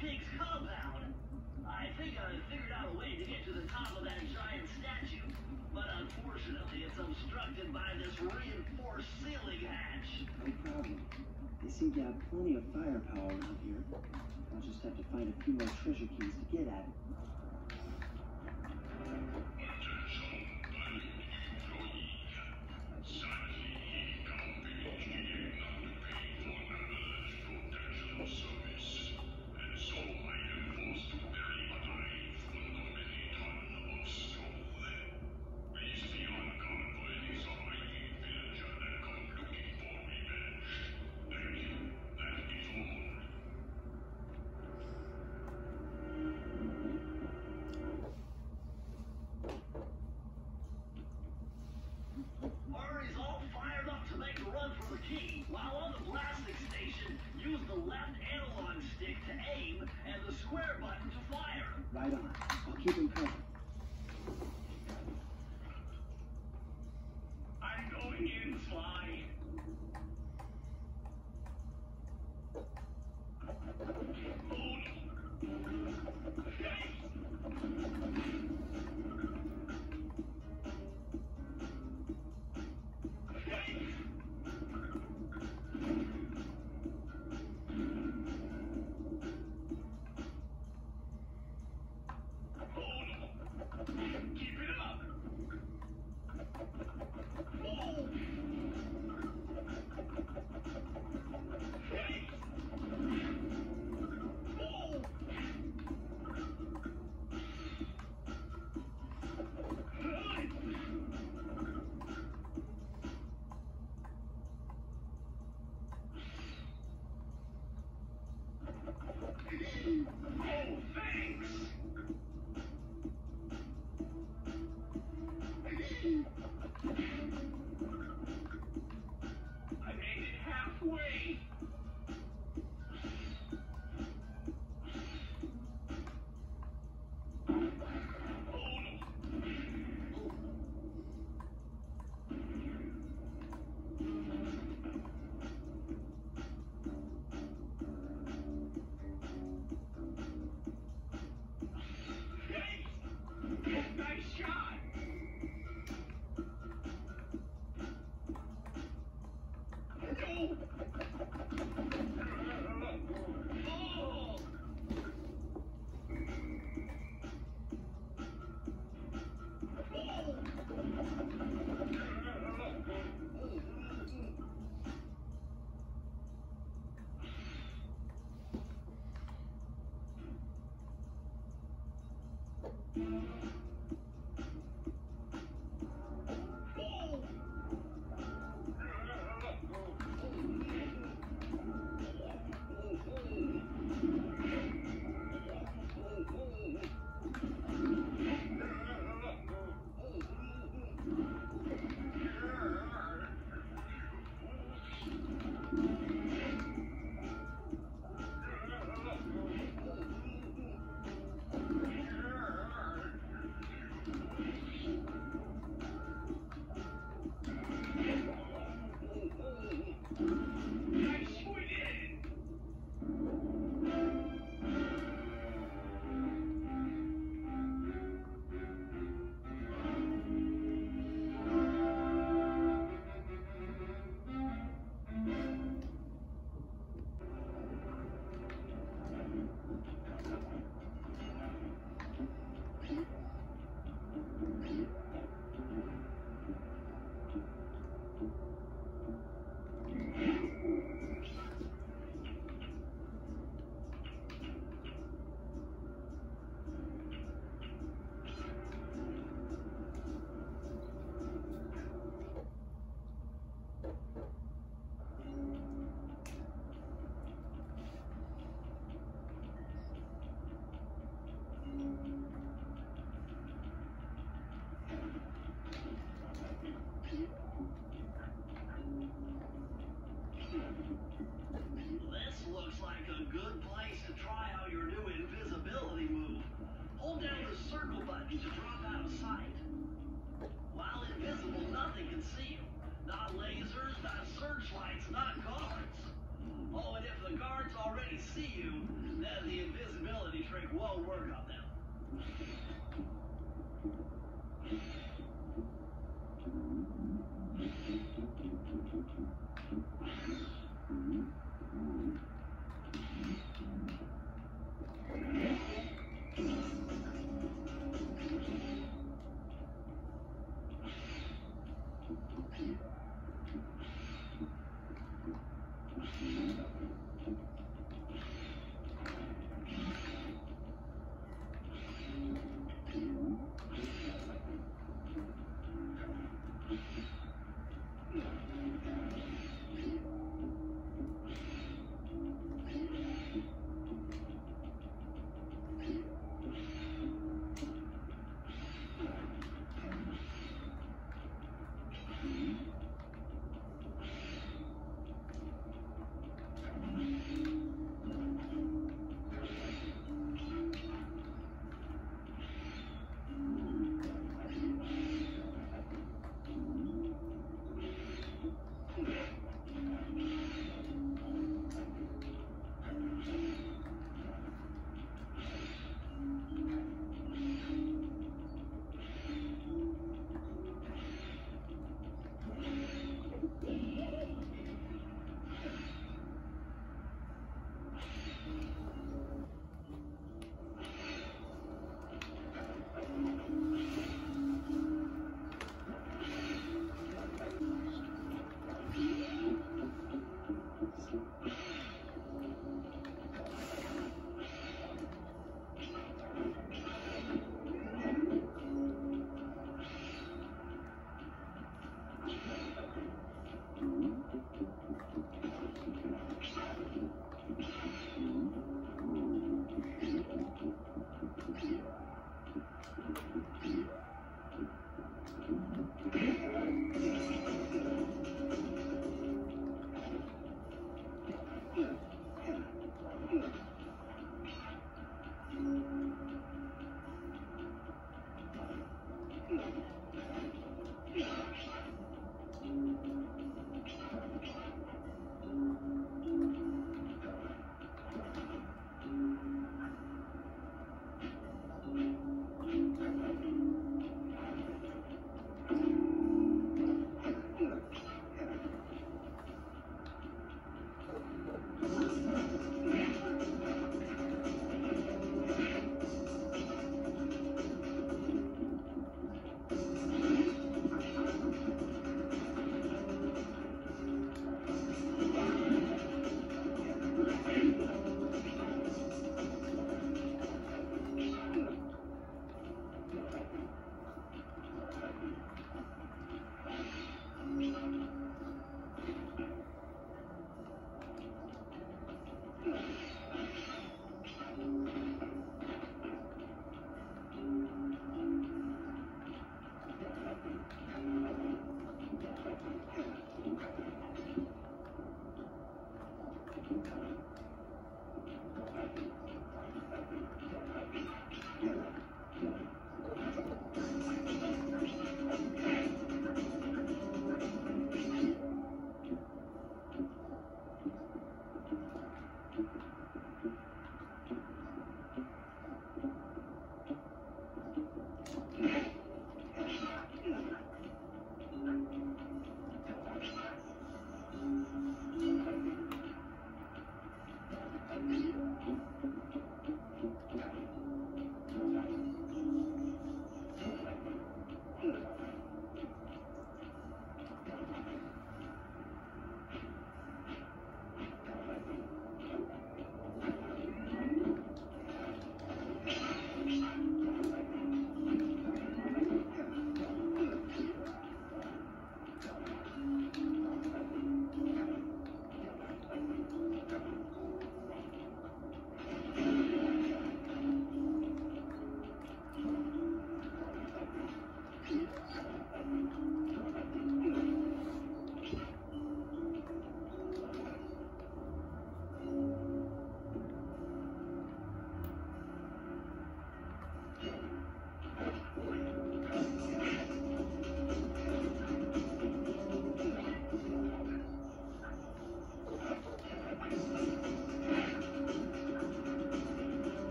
pig's compound. I think I figured out a way to get to the top of that giant statue, but unfortunately it's obstructed by this reinforced ceiling hatch. No problem. They seem to have plenty of firepower around here. I'll just have to find a few more treasure keys to get at it. While on the blasting station, use the left analog stick to aim and the square button to fire. Right on. I'll keep him covered. I'm going in, Sly.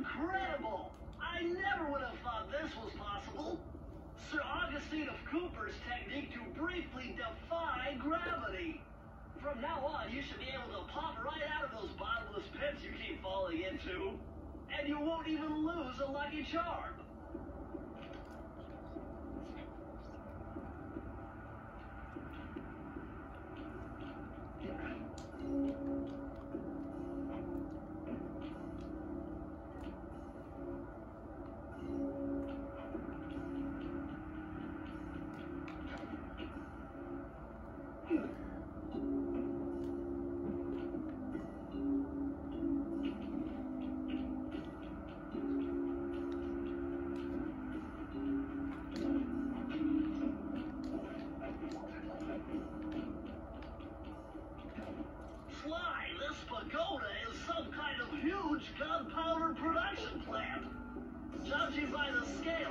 incredible! I never would have thought this was possible. Sir Augustine of Cooper's technique to briefly defy gravity. From now on, you should be able to pop right out of those bottomless pits you keep falling into. And you won't even lose a lucky charm. Sly, this pagoda is some kind of huge gunpowder production plant. Judging by the scale,